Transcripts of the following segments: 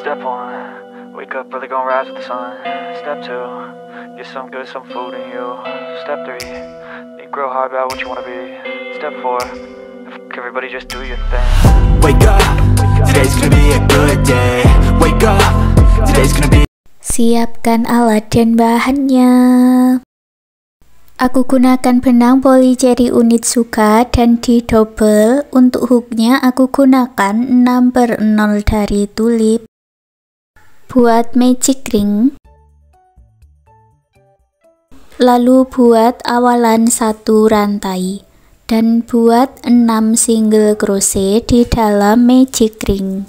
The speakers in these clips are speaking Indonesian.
Step 1, wake up early, gonna rise with the sun. Step 2, get some good, some food in you. Step 3, think real hard about what you wanna be. Step 4, everybody just do your thing. Wake up, today's gonna be a good day. Wake up, today's gonna be. Siapkan alat dan bahannya. Aku gunakan benang polycherry unit Suka dan di double. Untuk hooknya aku gunakan 6/0 dari tulip. Buat magic ring, lalu buat awalan 1 rantai dan buat 6 single crochet di dalam magic ring.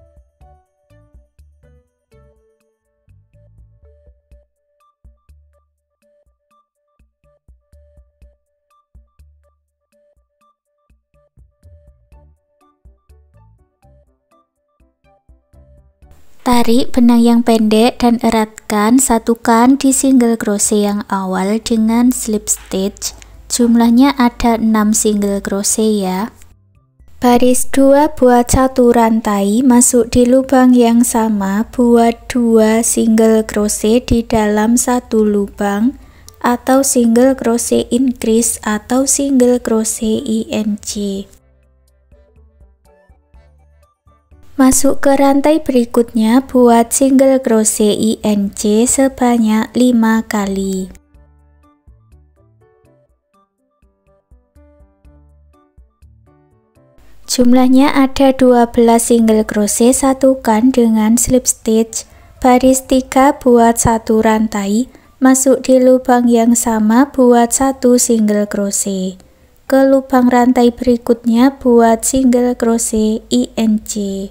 Tarik benang yang pendek dan eratkan, satukan di single crochet yang awal dengan slip stitch. Jumlahnya ada 6 single crochet ya. Baris 2 buat 1 rantai, masuk di lubang yang sama, buat 2 single crochet di dalam 1 lubang atau single crochet increase atau single crochet INC. Masuk ke rantai berikutnya, buat single crochet INC sebanyak 5 kali. Jumlahnya ada 12 single crochet, satukan dengan slip stitch. Baris 3 buat 1 rantai, masuk di lubang yang sama, buat 1 single crochet. Ke lubang rantai berikutnya, buat single crochet INC.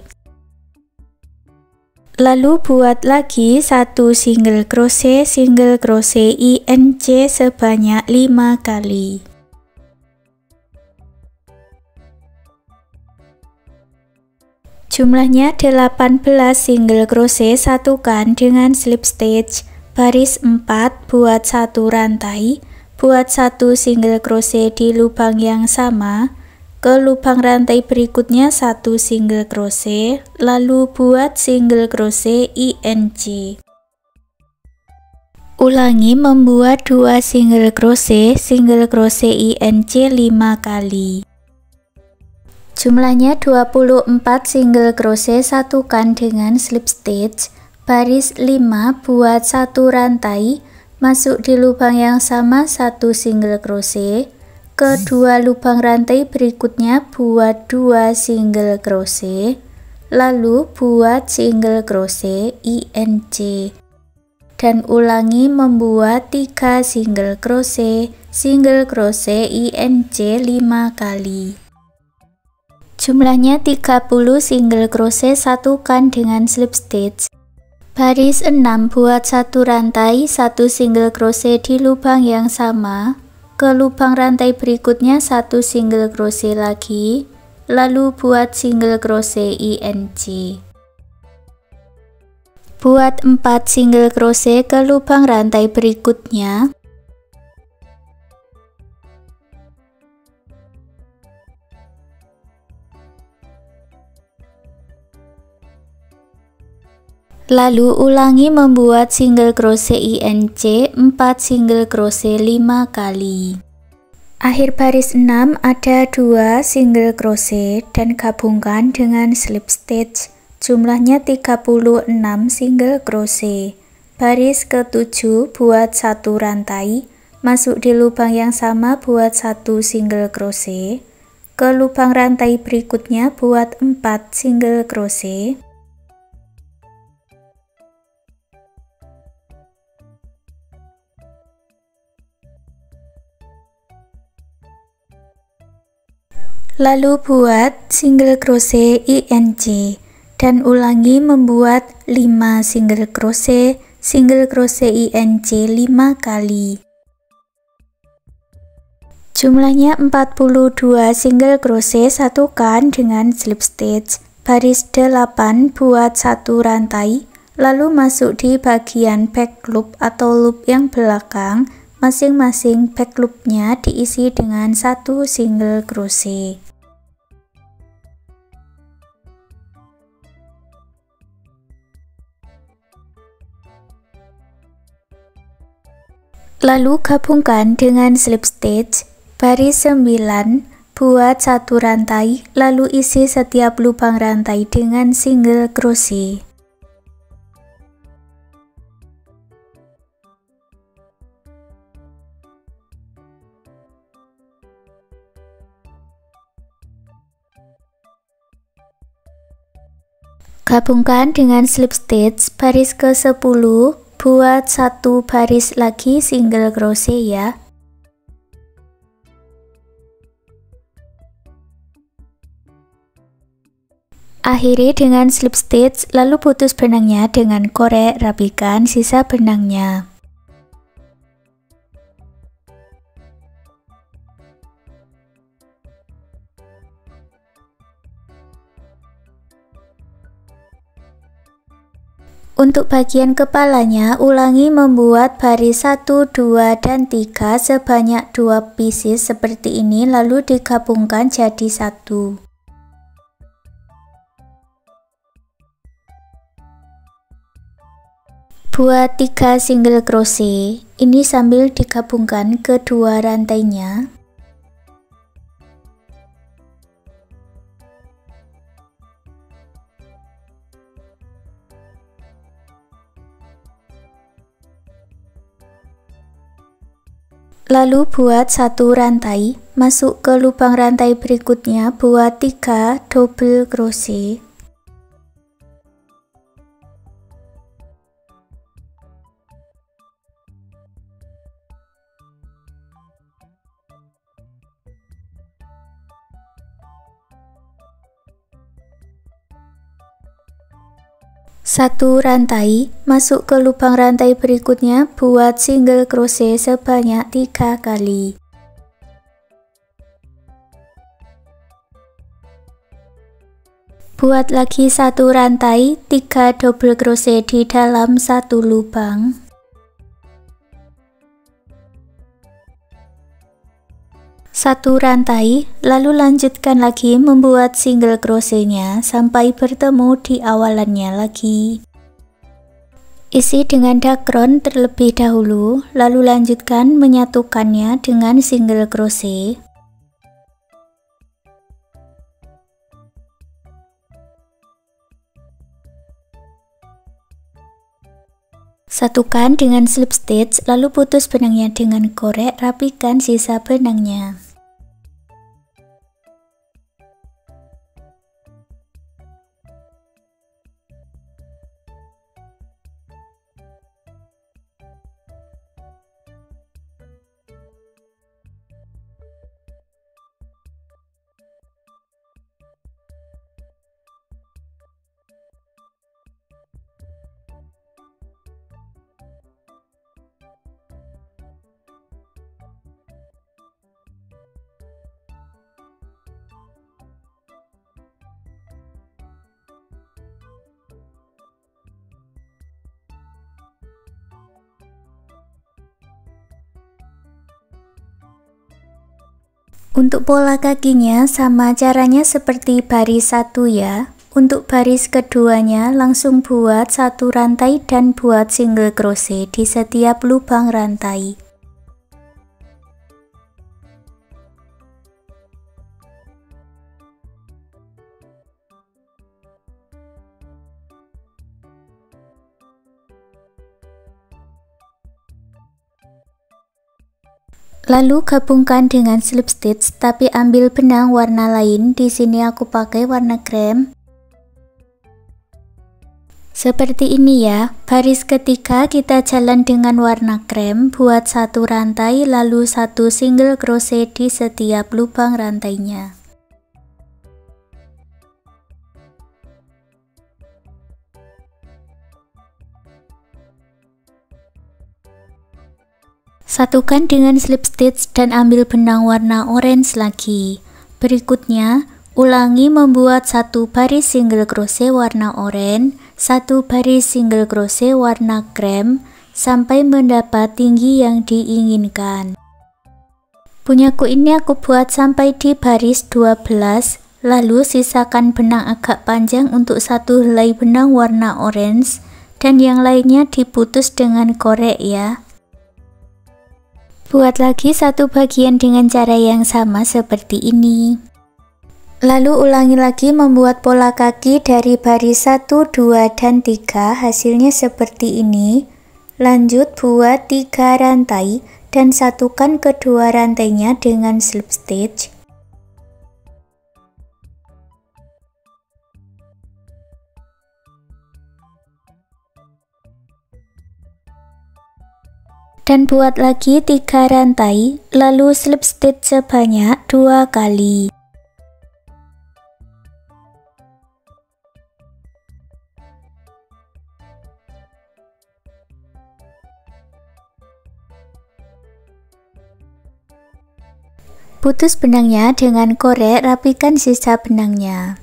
Lalu buat lagi 1 single crochet INC sebanyak 5 kali. Jumlahnya 18 single crochet, satukan dengan slip stitch. Baris 4 buat 1 rantai, buat 1 single crochet di lubang yang sama. Ke lubang rantai berikutnya 1 single crochet, lalu buat single crochet INC. Ulangi membuat 2 single crochet INC 5 kali. Jumlahnya 24 single crochet, satukan dengan slip stitch. Baris 5 buat 1 rantai, masuk di lubang yang sama 1 single crochet. Kedua lubang rantai berikutnya buat 2 single crochet, lalu buat single crochet INC. Dan ulangi membuat 3 single crochet INC 5 kali. Jumlahnya 30 single crochet, satukan dengan slip stitch. Baris 6 buat 1 rantai, 1 single crochet di lubang yang sama. Ke lubang rantai berikutnya 1 single crochet lagi, lalu buat single crochet INC. Buat 4 single crochet ke lubang rantai berikutnya. Lalu ulangi membuat single crochet INC 4 single crochet 5 kali. Akhir baris 6 ada 2 single crochet dan gabungkan dengan slip stitch. Jumlahnya 36 single crochet. Baris ke-7 buat 1 rantai, masuk di lubang yang sama, buat 1 single crochet. Ke lubang rantai berikutnya buat 4 single crochet. Lalu buat single crochet INC dan ulangi membuat 5 single crochet INC 5 kali. Jumlahnya 42 single crochet, satukan dengan slip stitch. Baris 8 buat 1 rantai, lalu masuk di bagian back loop atau loop yang belakang. Masing-masing back loopnya diisi dengan 1 single crochet. Lalu gabungkan dengan slip stitch, baris 9, buat satu rantai, lalu isi setiap lubang rantai dengan single crochet. Gabungkan dengan slip stitch, baris ke-10, buat satu baris lagi single crochet ya. Akhiri dengan slip stitch, lalu putus benangnya dengan korek, rapikan sisa benangnya. Untuk bagian kepalanya, ulangi membuat baris 1, 2, dan 3 sebanyak 2 pieces seperti ini, lalu digabungkan jadi satu. Buat 3 single crochet, ini sambil digabungkan kedua rantainya. Lalu buat satu rantai, masuk ke lubang rantai berikutnya, buat 3 double crochet. Satu rantai, masuk ke lubang rantai berikutnya, buat single crochet sebanyak 3 kali. Buat lagi satu rantai, 3 double crochet di dalam satu lubang. Satu rantai, lalu lanjutkan lagi membuat single crochetnya sampai bertemu di awalannya lagi. Isi dengan dakron terlebih dahulu, lalu lanjutkan menyatukannya dengan single crochet. Satukan dengan slip stitch, lalu putus benangnya dengan korek, rapikan sisa benangnya. Untuk pola kakinya sama caranya seperti baris 1 ya. Untuk baris keduanya langsung buat satu rantai dan buat single crochet di setiap lubang rantai. Lalu gabungkan dengan slip stitch, tapi ambil benang warna lain. Di sini aku pakai warna krem. Seperti ini ya. Baris ketiga kita jalan dengan warna krem, buat satu rantai lalu satu single crochet di setiap lubang rantainya. Satukan dengan slip stitch dan ambil benang warna orange lagi. Berikutnya, ulangi membuat satu baris single crochet warna oranye, satu baris single crochet warna krem, sampai mendapat tinggi yang diinginkan. Punyaku ini aku buat sampai di baris 12, lalu sisakan benang agak panjang untuk satu helai benang warna orange, dan yang lainnya diputus dengan korek ya. Buat lagi satu bagian dengan cara yang sama seperti ini. Lalu ulangi lagi membuat pola kaki dari baris 1, 2, dan 3, hasilnya seperti ini. Lanjut buat 3 rantai dan satukan kedua rantainya dengan slip stitch. Dan buat lagi 3 rantai, lalu slip stitch sebanyak 2 kali. Putus benangnya dengan korek, rapikan sisa benangnya.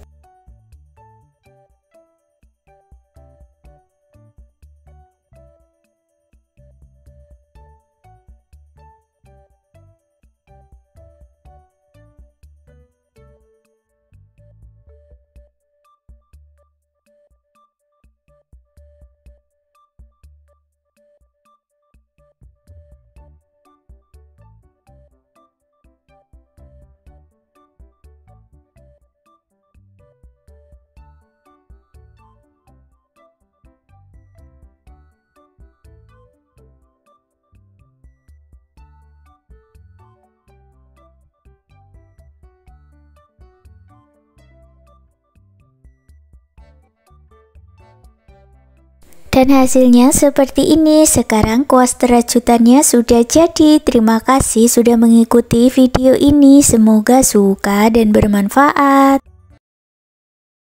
Dan hasilnya seperti ini. Sekarang kuas rajutannya sudah jadi. Terima kasih sudah mengikuti video ini. Semoga suka dan bermanfaat.